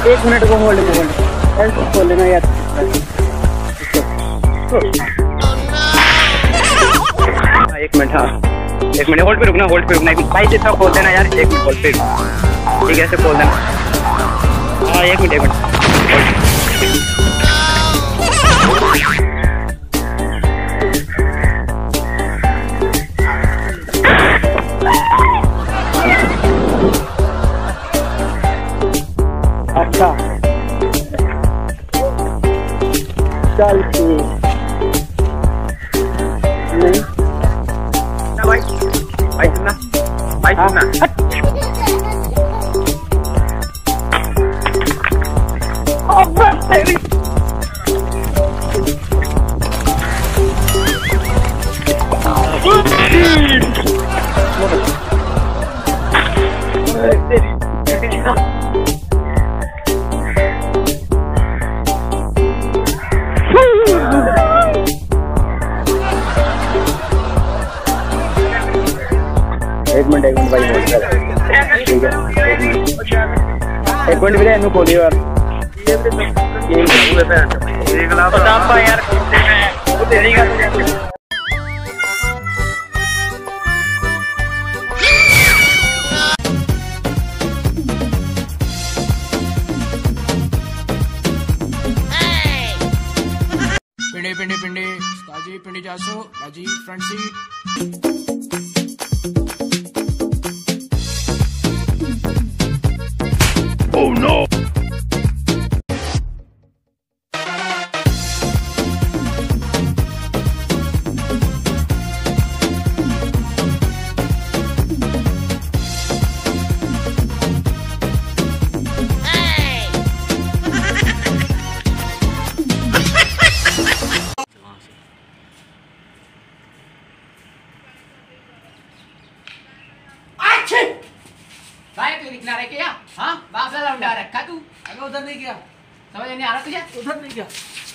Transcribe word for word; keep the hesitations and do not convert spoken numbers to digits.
एक मिनट को होल्ड में होल्ड ऐसे खोल लेना यार। एक मिनट, हाँ एक मिनट होल्ड पे रुकना, होल्ड पे रुकना भाई से सब खोल देना यार। एक मिनट होल्ड पे, ठीक है ऐसे खोल देना। हाँ एक मिनट एक मिनट अच्छा चल ठीक नहीं भाई भाई सुनना भाई सुनना एक मिनट एक मिनट भाई ठीक है एक मिनट एक मिनट भैया इनको खोलिए यार। यार पिंडी पिंडी पिंडी ताजी पिंडी जासो ताजी फ्रंट सीट। Oh no! किनारे क्या? हाँ बाप लौंडा रखा तू। अगर उधर नहीं गया समझ नहीं आ रहा तुझे? उधर नहीं गया